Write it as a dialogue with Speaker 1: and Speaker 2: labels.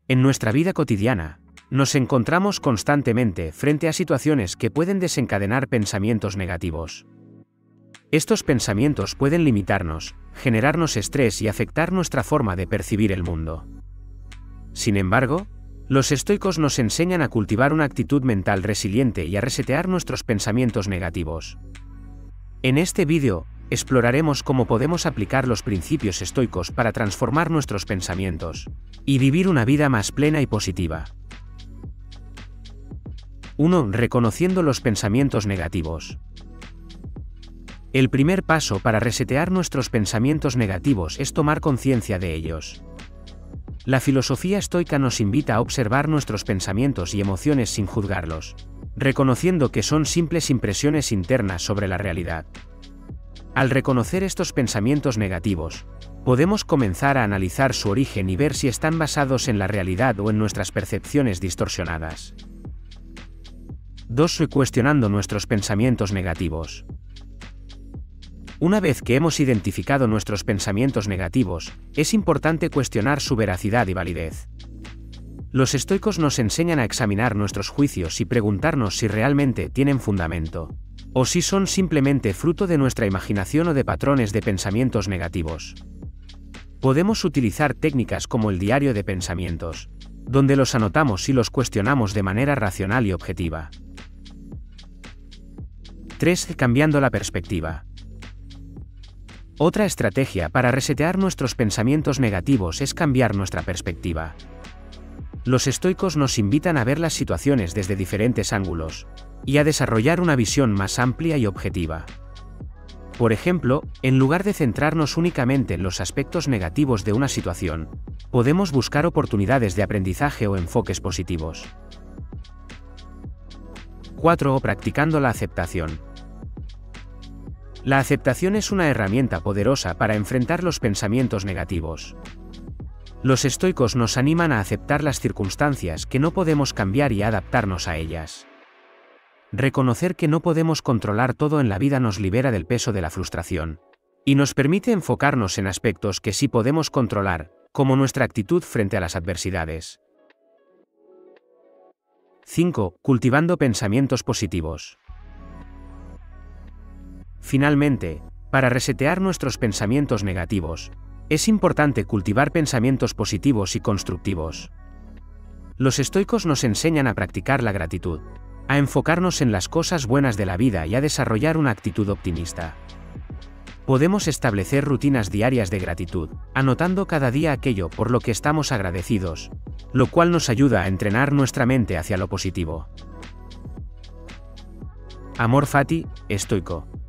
Speaker 1: En nuestra vida cotidiana, nos encontramos constantemente frente a situaciones que pueden desencadenar pensamientos negativos. Estos pensamientos pueden limitarnos, generarnos estrés y afectar nuestra forma de percibir el mundo. Sin embargo, los estoicos nos enseñan a cultivar una actitud mental resiliente y a resetear nuestros pensamientos negativos. En este vídeo, exploraremos cómo podemos aplicar los principios estoicos para transformar nuestros pensamientos y vivir una vida más plena y positiva. 1. Reconociendo los pensamientos negativos. El primer paso para resetear nuestros pensamientos negativos es tomar conciencia de ellos. La filosofía estoica nos invita a observar nuestros pensamientos y emociones sin juzgarlos, reconociendo que son simples impresiones internas sobre la realidad. Al reconocer estos pensamientos negativos, podemos comenzar a analizar su origen y ver si están basados en la realidad o en nuestras percepciones distorsionadas. 2. Cuestionando nuestros pensamientos negativos. Una vez que hemos identificado nuestros pensamientos negativos, es importante cuestionar su veracidad y validez. Los estoicos nos enseñan a examinar nuestros juicios y preguntarnos si realmente tienen fundamento, o si son simplemente fruto de nuestra imaginación o de patrones de pensamientos negativos. Podemos utilizar técnicas como el diario de pensamientos, donde los anotamos y los cuestionamos de manera racional y objetiva. 3. Cambiando la perspectiva. Otra estrategia para resetear nuestros pensamientos negativos es cambiar nuestra perspectiva. Los estoicos nos invitan a ver las situaciones desde diferentes ángulos y a desarrollar una visión más amplia y objetiva. Por ejemplo, en lugar de centrarnos únicamente en los aspectos negativos de una situación, podemos buscar oportunidades de aprendizaje o enfoques positivos. 4. Practicando la aceptación. La aceptación es una herramienta poderosa para enfrentar los pensamientos negativos. Los estoicos nos animan a aceptar las circunstancias que no podemos cambiar y a adaptarnos a ellas. Reconocer que no podemos controlar todo en la vida nos libera del peso de la frustración y nos permite enfocarnos en aspectos que sí podemos controlar, como nuestra actitud frente a las adversidades. 5. Cultivando pensamientos positivos. Finalmente, para resetear nuestros pensamientos negativos, es importante cultivar pensamientos positivos y constructivos. Los estoicos nos enseñan a practicar la gratitud, a enfocarnos en las cosas buenas de la vida y a desarrollar una actitud optimista. Podemos establecer rutinas diarias de gratitud, anotando cada día aquello por lo que estamos agradecidos, lo cual nos ayuda a entrenar nuestra mente hacia lo positivo. Amor fati, estoico.